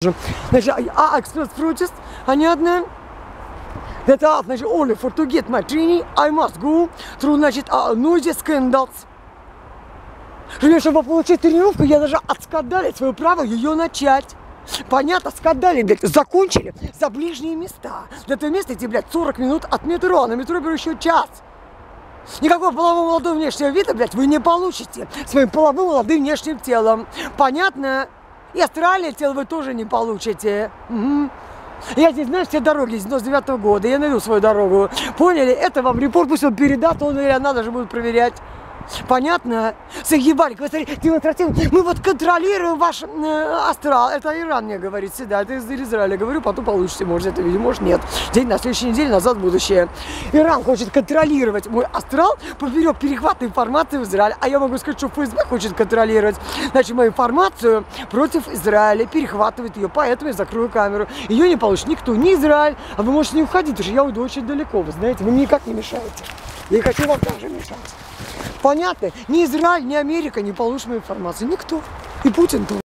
Значит, I express protest, понятно? Это, значит, only for to get my training, I must go through, значит, noisy scandals. Чтобы получить тренировку, я даже отскандали свое право ее начать. Понятно, скандали, блядь, закончили за ближние места. До этого места идти, блядь, 40 минут от метро. На метро беру еще час. Никакого полового молодого внешнего вида, блядь, вы не получите своим половым молодым внешним телом. Понятно? И астральное тело вы тоже не получите. Угу. Я здесь знаю все дороги с 99-го года, я найду свою дорогу. Поняли? Это вам репорт, пусть он передаст, он или она даже будет проверять. Понятно? Заебали, смотри, демонстративно. Мы вот контролируем ваш астрал. Это Иран мне говорит всегда. Это из Израиля говорю, потом получите, может, это видео, может, нет. День на следующей неделе, назад будущее. Иран хочет контролировать мой астрал, поперек перехвата информации в Израиле. А я могу сказать, что ФСБ хочет контролировать, значит, мою информацию против Израиля, перехватывает ее, поэтому я закрою камеру. Ее не получит никто, ни Израиль, а вы можете не уходить, потому что я уйду очень далеко, вы знаете, вы мне никак не мешаете. Я не хочу вам также мешать. Понятно? Ни Израиль, ни Америка не получат мою информацию. Никто. И Путин тоже.